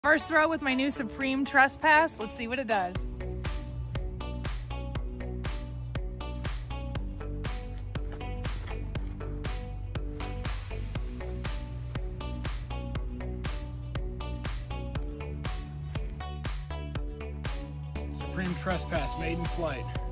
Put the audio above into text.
First throw with my new Supreme Trespass. Let's see what it does. Supreme Trespass, maiden flight.